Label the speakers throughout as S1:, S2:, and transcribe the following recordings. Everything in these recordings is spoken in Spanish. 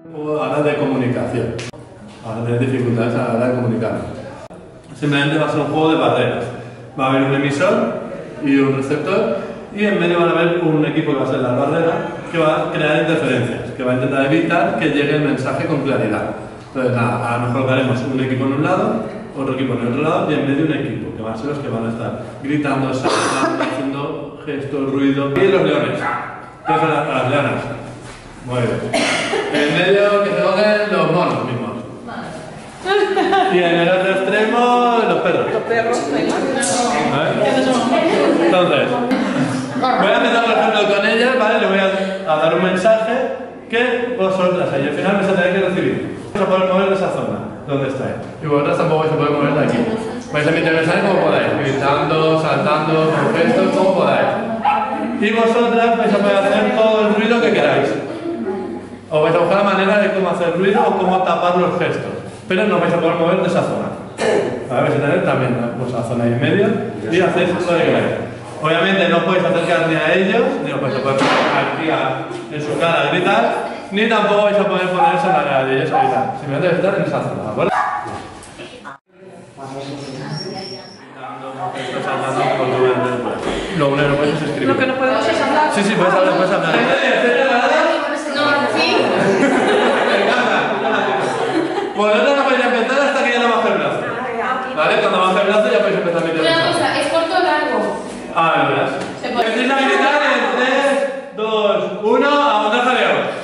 S1: O a la hora de comunicación. Vas a tener dificultades a la hora de comunicar. Simplemente va a ser un juego de barreras. Va a haber un emisor y un receptor, y en medio van a haber un equipo que va a ser la barrera, que va a crear interferencias, que va a intentar evitar que llegue el mensaje con claridad. Entonces, nada, a lo mejor colocaremos un equipo en un lado, otro equipo en el otro lado, y en medio un equipo, que van a ser los que van a estar gritando, saltando, haciendo gestos, ruido. Y los leones. ¿Qué son las leonas? Muy bien. En medio que se toquen los monos mismos. Y en el otro extremo, los perros.
S2: Los perros, venga.
S1: Entonces, voy a empezar por ejemplo con ellas, ¿vale? Le voy a dar un mensaje que vosotras ahí al final vais a tener que recibir. Vais a poder mover de esa zona, donde estáis. Y vosotras tampoco vais a poder mover de aquí. Vais a emitir mensajes como podáis, gritando, saltando, con gestos, como podáis. Y vosotras vais a poder hacer todo el ruido que queráis. O vais a buscar la manera de cómo hacer ruido o cómo tapar los gestos. Pero no vais a poder mover de esa zona. Vais a tener también la zona ahí en medio y hacéis lo que queráis. Obviamente no podéis acercar ni a ellos, ni os vais a poder poner aquí en su cara a gritar, ni tampoco vais a poder ponerse en la cara de ellos a gritar. Simplemente vais a estar en esa zona, ¿de acuerdo? Lo único que puedes escribir.
S2: Lo que no podemos es hablar.
S1: Sí, puedes hablar, puedes hablar.
S3: No, sí.
S1: Vosotros no podéis empezar hasta que ya no baje el brazo. ¿Vale? Cuando baje el brazo ya podéis empezar a meter
S3: Una
S1: mensajes.
S3: cosa, ¿es corto o largo?
S1: Verás.
S3: Se puede.
S1: Empiezáis a gritar en 3, 2, 1, a montar jaleo.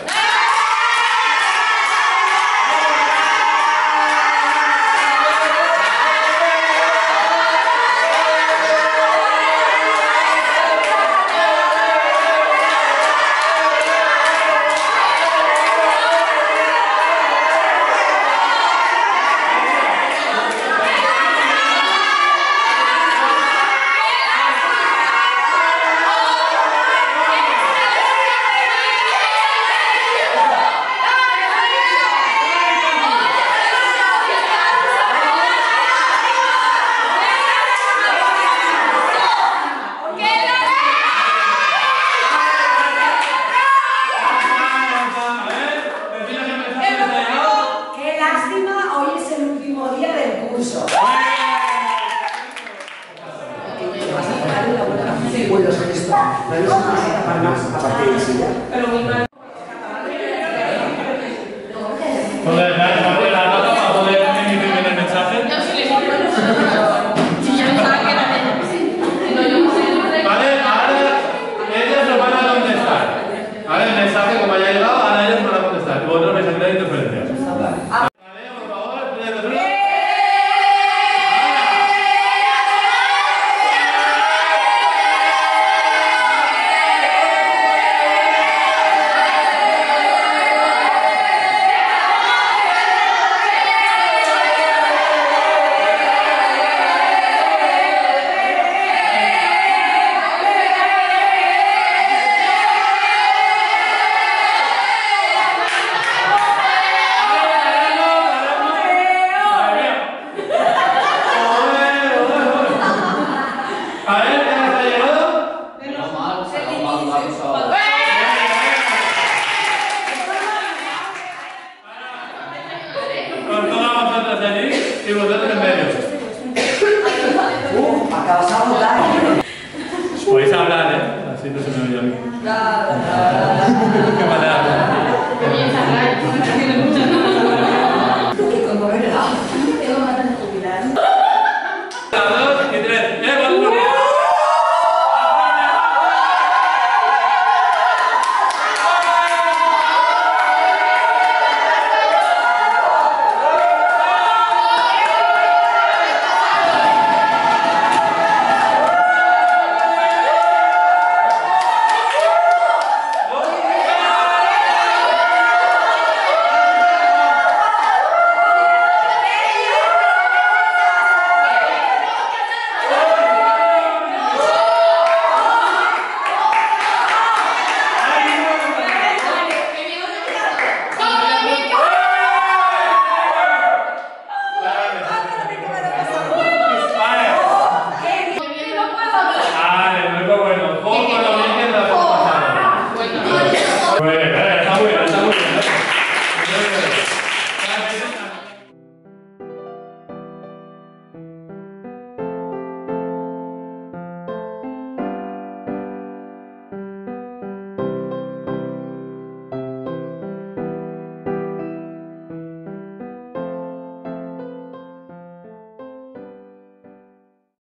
S1: Podéis hablar, así no se me oye a mí. Qué manera.